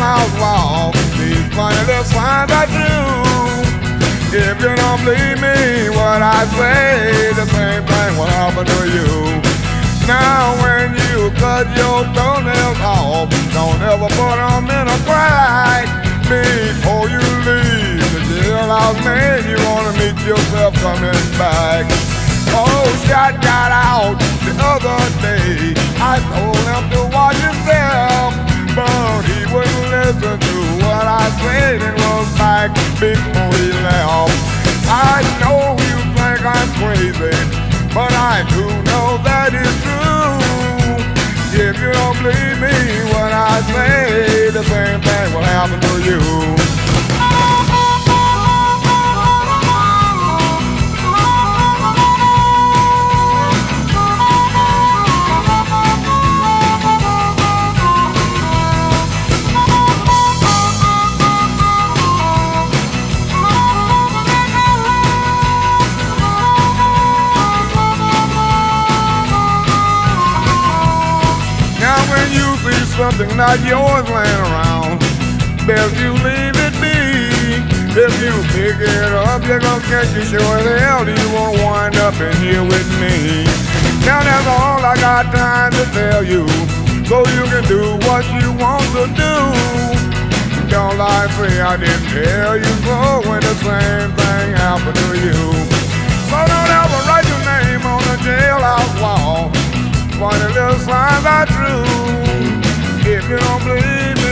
jailhouse wall, these funny little signs I drew. If you don't believe me, what I say, the same thing will happen to you. Now when you cut your toenails off, don't ever put them in a crack. Before you leave the jailhouse, man, you wanna meet yourself coming back. Oh, Scott got out the other day. I told him to watch himself, but he wouldn't listen to what I said and was back before he left. I know you think I'm crazy, but I do know that it's true. If you don't believe me when I say, the same thing will happen to you. When you see something not yours laying around, best you leave it be. If you pick it up, you're gonna catch you sure as hell. You won't wind up in here with me. Now that's all I got time to tell you, so you can do what you want to do. Don't lie, say I didn't tell you so when the same thing happened to you. So don't ever write your name on the jailhouse wall. Funny little signs I drew. If you don't believe me,